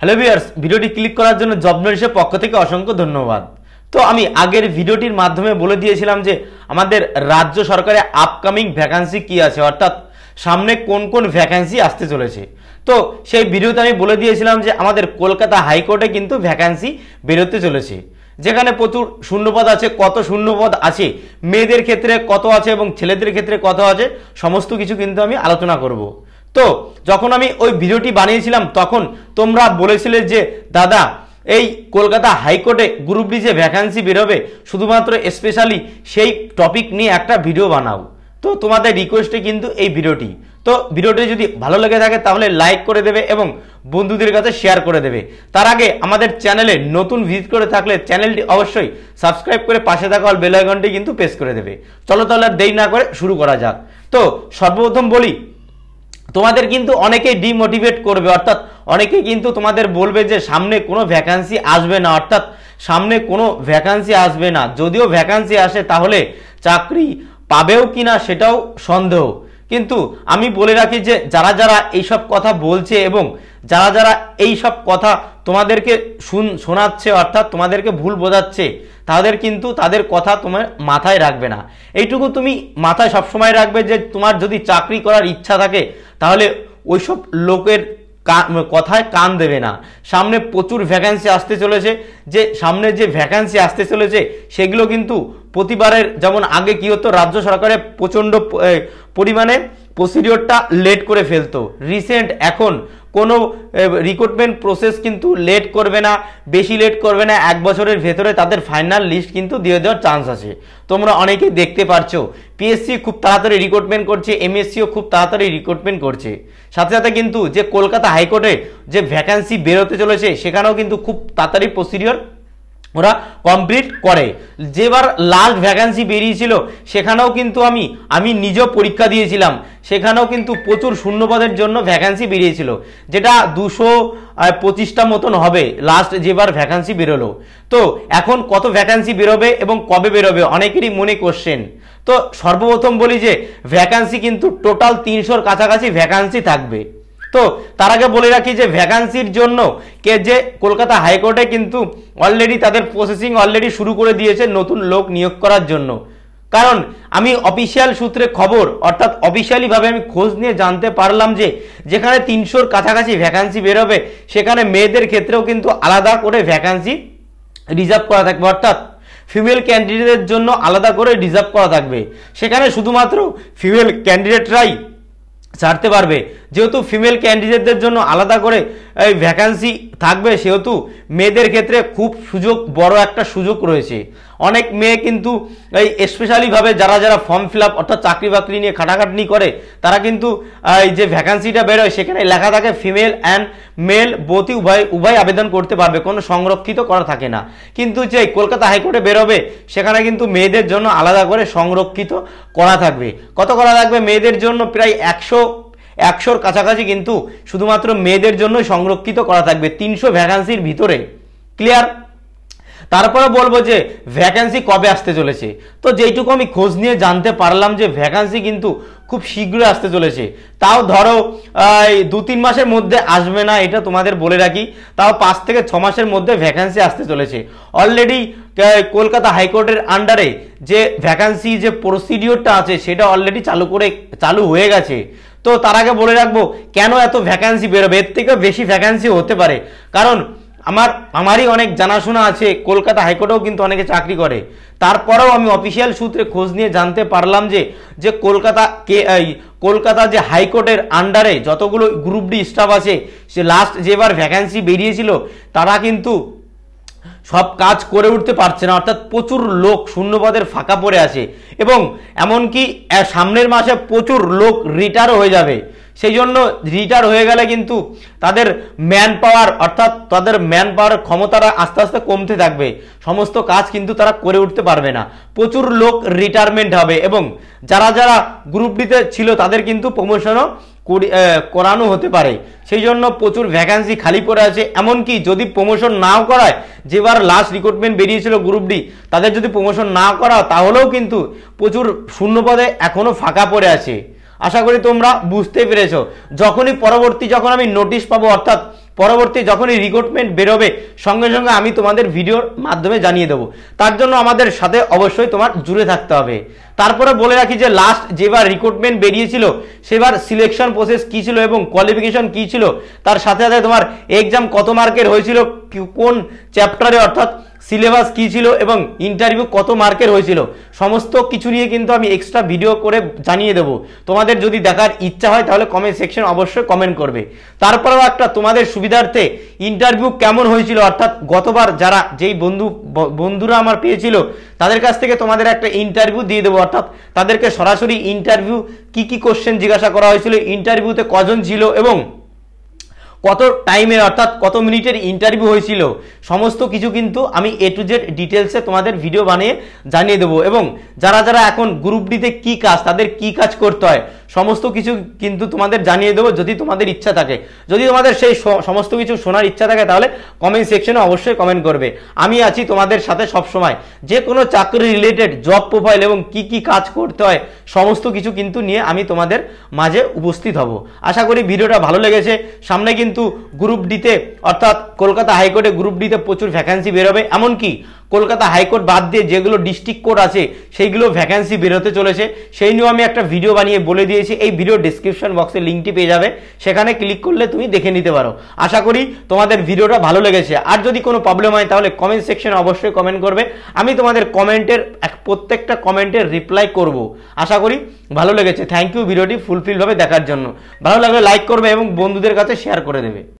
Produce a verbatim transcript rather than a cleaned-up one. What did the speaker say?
Hello viewers, ভিডিওটি click করার জন্য জব নোটিশের পক্ষ থেকে অসংখ্য ধন্যবাদ। তো আমি আগের ভিডিওটির মাধ্যমে বলে দিয়েছিলাম যে আমাদের রাজ্য সরকারের আপকামিং ভ্যাকান্সি কি আছে, অর্থাৎ সামনে কোন কোন ভ্যাকান্সি আসতে চলেছে। তো সেই ভিডিওতে আমি বলে দিয়েছিলাম যে আমাদের কলকাতা হাইকোর্টে কিন্তু ভ্যাকান্সি বেরোতে চলেছে, যেখানে প্রচুর শূন্যপদ আছে। কত শূন্যপদ আছে, মেয়েদের ক্ষেত্রে কত আছে এবং ছেলেদের ক্ষেত্রে কত আছে, সমস্ত কিছু কিন্তু আমি আলোচনা করব। তো যখন আমি ওই ভিডিওটি বানিয়েছিলাম তখন তোমরা বলেছিলে যে দাদা এই কলকাতা হাইকোর্টে গ্রুপ ডি যে ভ্যাকান্সি বেরোবে শুধুমাত্র স্পেশালি সেই টপিক নিয়ে একটা ভিডিও বানাও। তো তোমাদের রিকোয়েস্টে কিন্তু এই ভিডিওটি। তো ভিডিওটি যদি ভালো লেগে থাকে তাহলে লাইক করে দেবে এবং বন্ধুদের কাছে শেয়ার করে দেবে। তার আগে আমাদের চ্যানেলে নতুন ভিজিট করে থাকলে চ্যানেলটি অবশ্যই সাবস্ক্রাইব করে পাশে থাকা অল বেল আইকনটি কিন্তু প্রেস করে দেবে। চলো তাহলে দেরি না করে শুরু করা যাক। তো সর্বপ্রথম বলি, তোমাদের কিন্তু অনেকেই ডিমোটিভেট করবে, অর্থাৎ অনেকেই কিন্তু তোমাদের বলবে যে সামনে কোনো ভ্যাকান্সি আসবে না, অর্থাৎ সামনে কোনো ভ্যাকান্সি আসবে না। যদিও ভ্যাকান্সি আসে তাহলে চাকরি পাবেও কিনা সেটাও সন্দেহ। কিন্তু আমি বলে রাখি যে যারা যারা এইসব কথা বলছে এবং যারা যারা এই সব কথা তোমাদেরকে শুন শোনাচ্ছে অর্থাৎ তোমাদেরকে ভুল বোঝাচ্ছে, তাদের কিন্তু তাদের কথা তোমার মাথায় রাখবে না। এইটুকু তুমি মাথায় সবসময় রাখবে যে তোমার যদি চাকরি করার ইচ্ছা থাকে তাহলে ওইসব লোকের কথায় কান দেবে না। সামনে প্রচুর ভ্যাকান্সি আসতে চলেছে, যে সামনে যে ভ্যাকান্সি আসতে চলেছে সেগুলো কিন্তু প্রতিবারের যেমন আগে কি হতো, রাজ্য সরকারের প্রচণ্ড পরিমাণে প্রসিডিওরটা লেট করে ফেলতো। রিসেন্ট এখন কোনো রিক্রুটমেন্ট প্রসেস কিন্তু লেট করবে না, বেশি লেট করবে না। এক বছরের ভেতরে তাদের ফাইনাল লিস্ট কিন্তু দিয়ে দেওয়ার চান্স আছে। তোমরা অনেকেই দেখতে পারছো পিএসসি খুব তাড়াতাড়ি রিক্রুটমেন্ট করছে, এমএসসিও খুব তাড়াতাড়ি রিক্রুটমেন্ট করছে। সাথে সাথে কিন্তু যে কলকাতা হাইকোর্টে যে ভ্যাকান্সি বেরোতে চলেছে সেখানেও কিন্তু খুব তাড়াতাড়ি প্রসিডিওর ওরা কমপ্লিট করে। যেবার লাস্ট ভ্যাকান্সি বেরিয়েছিল সেখানেও কিন্তু আমি আমি নিজেও পরীক্ষা দিয়েছিলাম, সেখানেও কিন্তু প্রচুর শূন্যপদের জন্য ভ্যাকান্সি বেরিয়েছিল, যেটা দুশো পঁচিশটা মতন হবে লাস্ট যেবার ভ্যাকান্সি বেরোলো। তো এখন কত ভ্যাকান্সি বেরোবে এবং কবে বেরোবে অনেকেরই মনে কোশ্চেন। তো সর্বপ্রথম বলি যে ভ্যাকান্সি কিন্তু টোটাল তিনশোর কাছাকাছি ভ্যাকান্সি থাকবে। তো তার আগে বলে রাখি যে ভ্যাকান্সির জন্য কে যে কলকাতা হাইকোর্টে কিন্তু অলরেডি তাদের প্রসেসিং অলরেডি শুরু করে দিয়েছে নতুন লোক নিয়োগ করার জন্য। কারণ আমি অফিসিয়াল সূত্রে খবর অর্থাৎ অফিসিয়ালিভাবে আমি খোঁজ নিয়ে জানতে পারলাম যে যেখানে তিনশোর কাছাকাছি ভ্যাকান্সি বেরোবে সেখানে মেয়েদের ক্ষেত্রেও কিন্তু আলাদা করে ভ্যাকান্সি রিজার্ভ করা থাকবে, অর্থাৎ ফিমেল ক্যান্ডিডেটের জন্য আলাদা করে রিজার্ভ করা থাকবে। সেখানে শুধুমাত্র ফিমেল ক্যান্ডিডেটরাই ছাড়তে পারবে। যেহেতু ফিমেল ক্যান্ডিডেটদের জন্য আলাদা করে এই ভ্যাকান্সি থাকবে সেহেতু মেয়েদের ক্ষেত্রে খুব সুযোগ, বড় একটা সুযোগ রয়েছে। অনেক মেয়ে কিন্তু এই স্পেশালিভাবে যারা যারা ফর্ম ফিল আপ অর্থাৎ চাকরি বাকরি নিয়ে খাটাখাটনি করে তারা কিন্তু এই যে ভ্যাকান্সিটা বেরোয় সেখানে লেখা থাকে ফিমেল অ্যান্ড মেল বোথই উভয় উভয় আবেদন করতে পারবে, কোনো সংরক্ষিত করা থাকে না। কিন্তু যে কলকাতা হাইকোর্টে বেরোবে সেখানে কিন্তু মেয়েদের জন্য আলাদা করে সংরক্ষিত করা থাকবে। কত করা থাকবে মেয়েদের জন্য? প্রায় একশো একশোর কাছাকাছি কিন্তু শুধুমাত্র মেয়েদের জন্য সংরক্ষিত করা থাকবে তিনশো ভ্যাকান্সির ভিতরে। ক্লিয়ার? তারপরে বলবো যে ভ্যাকান্সি কবে আসতে চলেছে। তো যেইটুকু আমি খোঁজ নিয়ে জানতে পারলাম যে ভ্যাকান্সি কিন্তু খুব শীঘ্রই আসতে চলেছে। তাও ধরো দু তিন মাসের মধ্যে আসবে না এটা তোমাদের বলে রাখি, তাও পাঁচ থেকে ছ মাসের মধ্যে ভ্যাকান্সি আসতে চলেছে। অলরেডি কলকাতা হাইকোর্টের আন্ডারে যে ভ্যাকান্সি যে প্রসিডিওরটা আছে সেটা অলরেডি চালু করে চালু হয়ে গেছে। তো তার আগে বলে রাখবো কেন এত ভ্যাকান্সি বেরোবে, এর থেকে বেশি ভ্যাকান্সি হতে পারে। কারণ আমার আমারই অনেক জানাশোনা আছে, কলকাতা হাইকোর্টেও কিন্তু অনেকে চাকরি করে। তারপরেও আমি অফিসিয়াল সূত্রে খোঁজ নিয়ে জানতে পারলাম যে যে কলকাতা কে কলকাতা যে হাইকোর্টের আন্ডারে যতগুলো গ্রুপ ডি স্টাফ আছে সে লাস্ট যেবার ভ্যাকান্সি বেরিয়েছিল তারা কিন্তু সব কাজ করে উঠতে পারছে না, অর্থাৎ প্রচুর লোক শূন্যপদের ফাঁকা পড়ে আছে এবং এমনকি সামনের মাসে প্রচুর লোক রিটায়ারও হয়ে যাবে। সেই জন্য রিটায়ার হয়ে গেলে কিন্তু তাদের ম্যান পাওয়ার অর্থাৎ তাদের ম্যান পাওয়ার ক্ষমতাটা আস্তে আস্তে কমতে থাকবে, সমস্ত কাজ কিন্তু তারা করে উঠতে পারবে না। প্রচুর লোক রিটায়ারমেন্ট হবে এবং যারা যারা গ্রুপ ডিতে ছিল তাদের কিন্তু প্রমোশনও করানো হতে পারে। সেই জন্য প্রচুর ভ্যাকান্সি খালি পড়ে আছে। এমনকি যদি প্রমোশন নাও করায়, যেবার লাস্ট রিক্রুটমেন্ট বেরিয়েছিল গ্রুপ ডি তাদের যদি প্রমোশন না করা তাহলেও কিন্তু প্রচুর শূন্যপদে এখনো ফাঁকা পড়ে আছে। আশা করি তোমরা বুঝতে পেরেছো। যখনই পরবর্তী যখন আমি নোটিশ পাবো, অর্থাৎ পরবর্তী যখনই রিক্রুটমেন্ট বেরোবে, সঙ্গে সঙ্গে আমি তোমাদের ভিডিওর মাধ্যমে জানিয়ে দেবো। তার জন্য আমাদের সাথে অবশ্যই তোমার জুড়ে থাকতে হবে। তারপরে বলে রাখি যে লাস্ট যেবার রিক্রুটমেন্ট বেরিয়েছিল সেবার সিলেকশন প্রসেস কী ছিল এবং কোয়ালিফিকেশন কী ছিল, তার সাথে সাথে তোমার এক্সাম কত মার্কের হয়েছিল, কোন চ্যাপ্টারে, অর্থাৎ সিলেবাস কী ছিল এবং ইন্টারভিউ কত মার্কের হয়েছিল, সমস্ত কিছু নিয়ে কিন্তু আমি এক্সট্রা ভিডিও করে জানিয়ে দেবো। তোমাদের যদি দেখার ইচ্ছা হয় তাহলে কমেন্ট সেকশন অবশ্যই কমেন্ট করবে। তারপরেও একটা তোমাদের সুবিধার্থে ইন্টারভিউ কেমন হয়েছিল, অর্থাৎ গতবার যারা যেই বন্ধু বন্ধুরা আমার পেয়েছিল তাদের কাছ থেকে তোমাদের একটা ইন্টারভিউ দিয়ে দেবো, অর্থাৎ তাদেরকে সরাসরি ইন্টারভিউ কি কি কোশ্চেন জিজ্ঞাসা করা হয়েছিল, ইন্টারভিউতে কজন ছিল এবং কত টাইমে অর্থাৎ কত মিনিটের ইন্টারভিউ হয়েছিল, সমস্ত কিছু কিন্তু আমি এ টু জেড ডিটেলসে তোমাদের ভিডিও বানিয়ে জানিয়ে দেবো। এবং যারা যারা এখন গ্রুপ ডিতে কী কাজ, তাদের কি কাজ করতে হয়, সমস্ত কিছু কিন্তু তোমাদের জানিয়ে দেবো যদি তোমাদের ইচ্ছা থাকে। যদি তোমাদের সেই সমস্ত কিছু শোনার ইচ্ছা থাকে তাহলে কমেন্ট সেকশনে অবশ্যই কমেন্ট করবে। আমি আছি তোমাদের সাথে সব সময়। যে কোনো চাকরি রিলেটেড জব প্রোফাইল এবং কি কি কাজ করতে হয় সমস্ত কিছু কিন্তু নিয়ে আমি তোমাদের মাঝে উপস্থিত হব। আশা করি ভিডিওটা ভালো লেগেছে। সামনে কিন্তু গ্রুপ ডিতে অর্থাৎ কলকাতা হাইকোর্টে গ্রুপ ডিতে প্রচুর ভ্যাকান্সি বেরোবে, এমনকি কলকাতা হাইকোর্ট বাদ দিয়ে যেগুলো ডিস্ট্রিক্ট কোর্ট আছে সেইগুলো ভ্যাকান্সি বেরোতে চলেছে। সেই নিয়েও আমি একটা ভিডিও বানিয়ে বলে দিয়েছি, এই ভিডিও ডিসক্রিপশন বক্সে লিঙ্কটি পেয়ে যাবে, সেখানে ক্লিক করলে তুমি দেখে নিতে পারো। আশা করি তোমাদের ভিডিওটা ভালো লেগেছে। আর যদি কোনো প্রবলেম হয় তাহলে কমেন্ট সেকশনে অবশ্যই কমেন্ট করবে, আমি তোমাদের কমেন্টের এক প্রত্যেকটা কমেন্টের রিপ্লাই করব। আশা করি ভালো লেগেছে। থ্যাংক ইউ ভিডিওটি ফুলফিলভাবে দেখার জন্য। ভালো লাগলে লাইক করবে এবং বন্ধুদের কাছে শেয়ার করে দেবে।